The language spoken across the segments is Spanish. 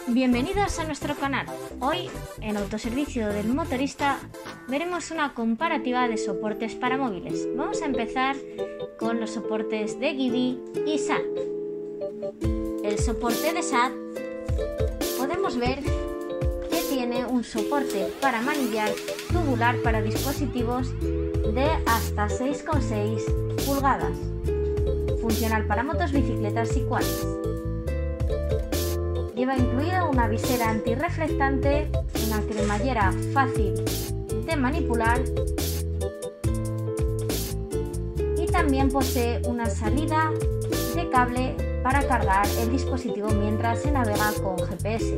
Bienvenidos a nuestro canal. Hoy, en Autoservicio del Motorista, veremos una comparativa de soportes para móviles. Vamos a empezar con los soportes de Givi y SAT. El soporte de SAT, podemos ver que tiene un soporte para manillar tubular para dispositivos de hasta 6,6 pulgadas, funcional para motos, bicicletas y quads. Lleva incluida una visera antirreflectante, una cremallera fácil de manipular y también posee una salida de cable para cargar el dispositivo mientras se navega con GPS.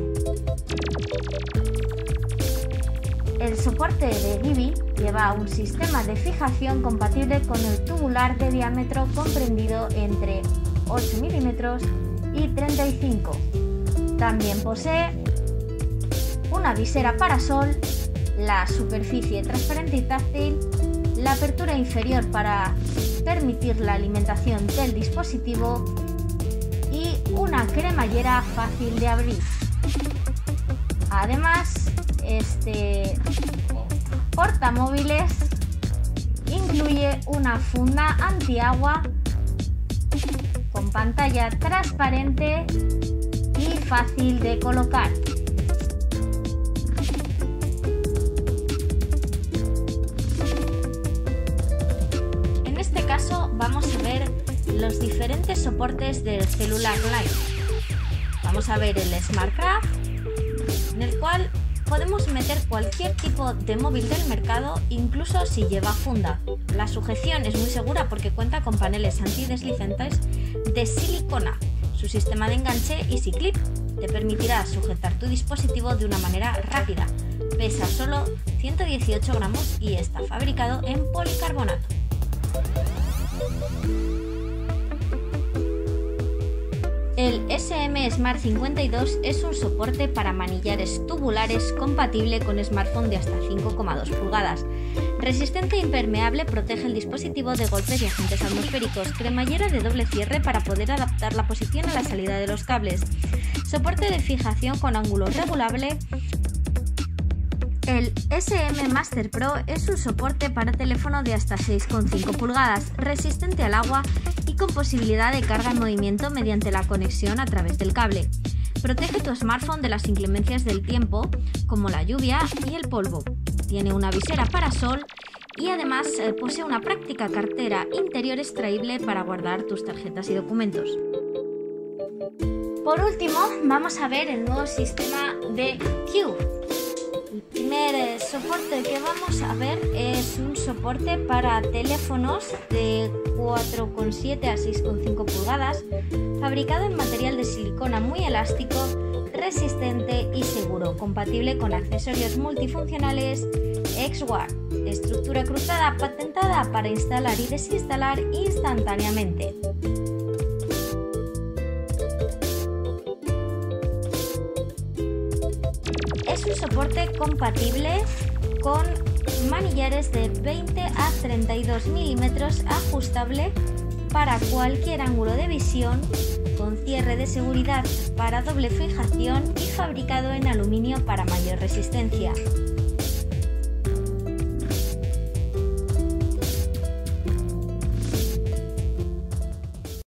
El soporte de Givi lleva un sistema de fijación compatible con el tubular de diámetro comprendido entre 8 mm y 35 mm. También posee una visera parasol, la superficie transparente y táctil, la apertura inferior para permitir la alimentación del dispositivo y una cremallera fácil de abrir. Además, este portamóviles incluye una funda antiagua con pantalla transparente y fácil de colocar. En este caso vamos a ver los diferentes soportes del celular Line. Vamos a ver el SmartCraft, en el cual podemos meter cualquier tipo de móvil del mercado, incluso si lleva funda. La sujeción es muy segura porque cuenta con paneles antideslizantes de silicona. Su sistema de enganche Easy Clip te permitirá sujetar tu dispositivo de una manera rápida. Pesa solo 118 gramos y está fabricado en policarbonato. El SM Smart 52 es un soporte para manillares tubulares compatible con smartphone de hasta 5,2 pulgadas. Resistente e impermeable, protege el dispositivo de golpes y agentes atmosféricos. Cremallera de doble cierre para poder adaptar la posición a la salida de los cables. Soporte de fijación con ángulo regulable. El SM Master Pro es un soporte para teléfono de hasta 6,5 pulgadas, resistente al agua y con posibilidad de carga en movimiento mediante la conexión a través del cable. Protege tu smartphone de las inclemencias del tiempo, como la lluvia y el polvo. Tiene una visera parasol y además posee una práctica cartera interior extraíble para guardar tus tarjetas y documentos. Por último, vamos a ver el nuevo sistema de Cube. El primer soporte que vamos a ver es un soporte para teléfonos de 4,7 a 6,5 pulgadas, fabricado en material de silicona muy elástico, resistente y seguro, compatible con accesorios multifuncionales XWAR, estructura cruzada patentada para instalar y desinstalar instantáneamente. Es un soporte compatible con manillares de 20 a 32 milímetros, ajustable para cualquier ángulo de visión, con cierre de seguridad para doble fijación y fabricado en aluminio para mayor resistencia.